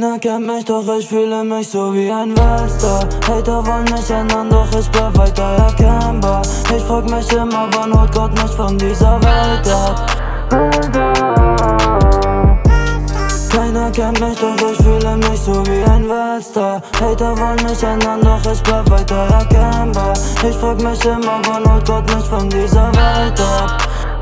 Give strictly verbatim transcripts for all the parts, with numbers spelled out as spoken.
Keiner kennt mich, doch ich fühle mich so wie ein Weltstar. Hater wollen mich ändern, doch ich bleib weiter erkennbar. Ich frag mich immer, wann holt Gott mich von dieser Welt ab. Keiner kennt mich, doch ich fühle mich so wie ein Weltstar. Hater wollen mich ändern, doch ich bleib weiter erkennbar. Ich frag mich immer, wann holt Gott mich von dieser Welt ab.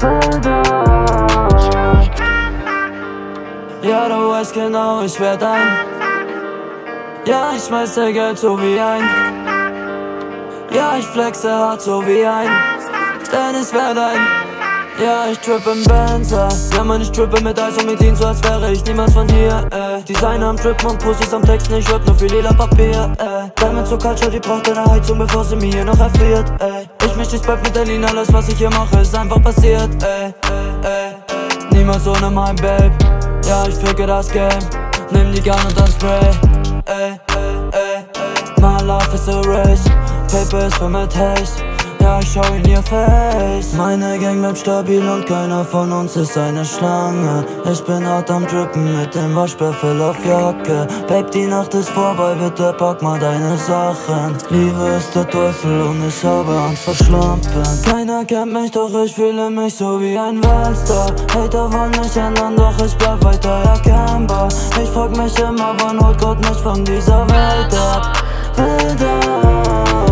Ja, du weißt genau, ich werd ein. Ja, ich schmeiß dir Geld so wie ein. Ja, ich flexe hart so wie ein. Denn ich werd ein. Ja, ich tripp im Benzer. Ja, man, ich trippe mit Eis und mit Lean, so als wäre ich niemals von hier, ey. Designer am Trippen und Pussys am Texten, ich hört nur viel lila Papier, ey. Diamond zur Culture, die braucht eine Heizung, bevor sie mir hier noch erfriert, ey. Ich misch dich bald mit der Lean, alles was ich hier mache, ist einfach passiert, ey, ey, ey. Niemals ohne mein Babe. Ja, ich ficke das Game, nimm die Gun und dann Spray, ey, ey, ey. My life is a race, Paper is for my taste. Ja, ich schau in ihr Face. Meine Gang bleibt stabil und keiner von uns ist eine Schlange. Ich bin hart am Drippen mit dem Waschbärfell auf Jacke. Babe, die Nacht ist vorbei, bitte pack mal deine Sachen. Liebe ist der Teufel und ich habe Angst vor Schlampen. Keiner kennt mich, doch ich fühle mich so wie ein Weltstar. Hater wollen mich ändern, doch ich bleib weiter erkennbar. Ich frag mich immer, wann holt Gott mich von dieser Welt ab. Welt ab.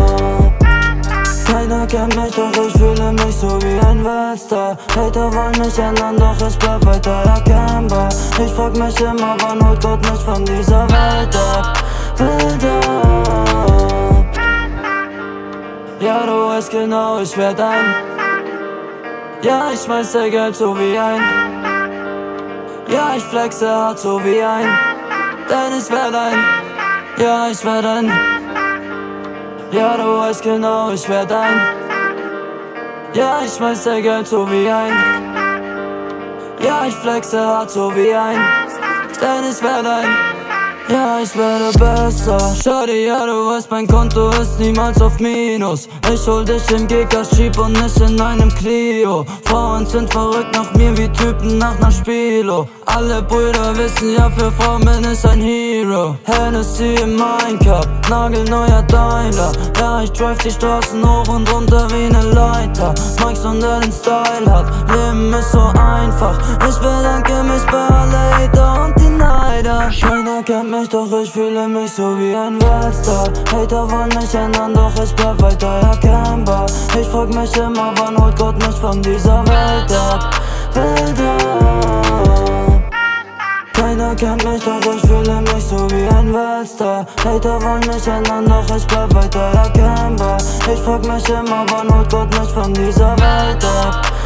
Keiner kennt mich, doch ich fühle mich so wie ein Weltstar. Hater wollen mich ändern, doch ich bleib weiter erkennbar. Ich frag mich immer, wann holt Gott mich von dieser Welt ab. Welt ab. Ja, du weißt genau, ich werd ein. Ja, ich schmeiß dir Geld so wie ein. Ja, ich flexe hart so wie ein. Denn ich werd ein. Ja, ich werd ein. Ja, du weißt genau, ich werd ein. Ja, ich schmeiß dir Geld so wie ein. Ja, ich flexe hart so wie ein. Denn ich werd ein. Ja, ich werde besser. Schade, ja, du weißt, mein Konto ist niemals auf Minus. Ich hol dich im Gigas Jeep und nicht in einem Clio. Frauen sind verrückt nach mir wie Typen nach ner Spielo. Alle Brüder wissen, ja, für Frauen bin ich ein Hero. Hennessy im Mein Cup, nagelneuer Daimler. Ja, ich drive die Straßen hoch und runter wie ne Leiter. Mike's und der den Style hat, Leben ist so einfach. Ich bedanke mich bei alle Hater und die Neider. Keiner kennt mich, doch ich fühle mich so wie ein Weltstar. Hater wollen mich ändern, doch ich bleib weiter erkennbar. Ich frag mich immer, wann holt Gott mich von dieser Welt ab. Welt ab. Keiner kennt mich, doch ich fühle mich so wie ein Weltstar. Hater wollen mich ändern, doch ich bleib weiter erkennbar. Ich frag mich immer, wann holt Gott mich von dieser Welt ab.